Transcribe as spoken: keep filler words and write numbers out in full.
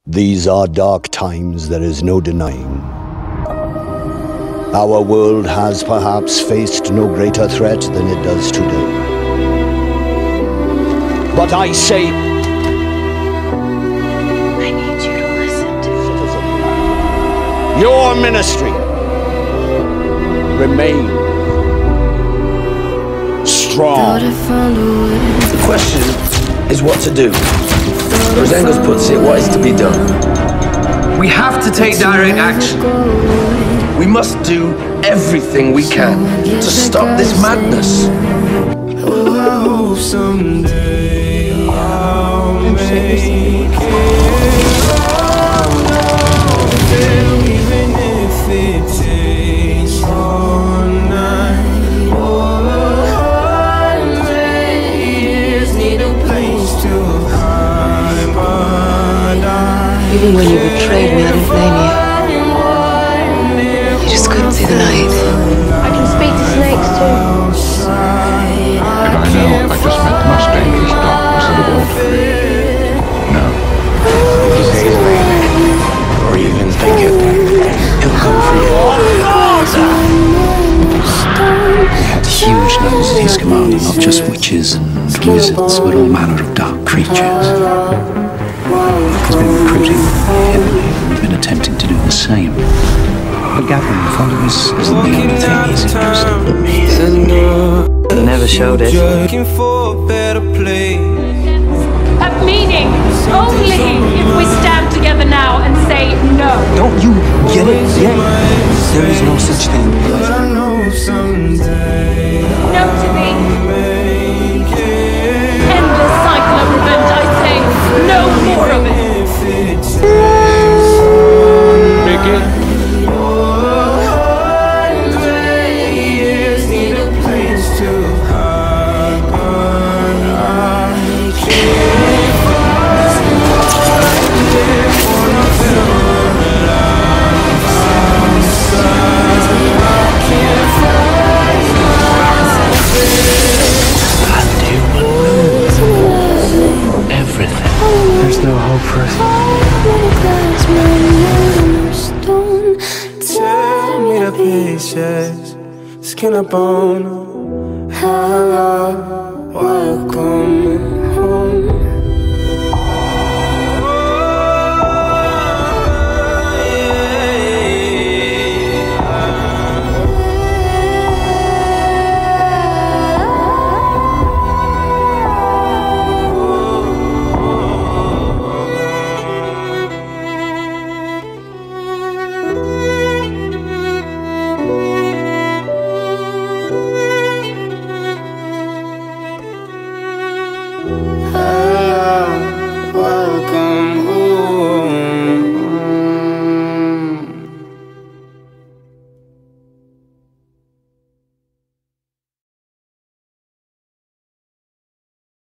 These are dark times, there is no denying. Our world has perhaps faced no greater threat than it does today. But I say, I need you to listen to me. Your ministry remain strong. The question is what to do. Or as Engels puts it, what is to be done? We have to take direct action. We must do everything we can to stop this madness. Oh, I hope someday I'll make it. Even if it takes all night. Oh, hundred years need a place to hide, but I Even when you betrayed me, I didn't blame you. You just couldn't see the light. I can speak to snakes too. Did I know I just met the most dangerous darkness of the world? No. If you say his name, or even think it, he'll come for you. He had huge numbers at his command, not just witches and wizards, but all manner of dark creatures. He's been recruiting heavily, and we've been attempting to do the same. But gathering followers isn't the only thing he's interested in me. He never showed it. looking for a better place. Have meaning only if we stand together now and say no. Don't you get it yet? There is no such thing. But I know someday No to me. make it. Endless cycle of revenge, I say. No more of it. If it takes Mickey? hundred years need a place to hide, but I can't find it for nothing. I can't find I do everything. There's no hope for us. Tell me the pieces, skin up bone. Hello, welcome home. I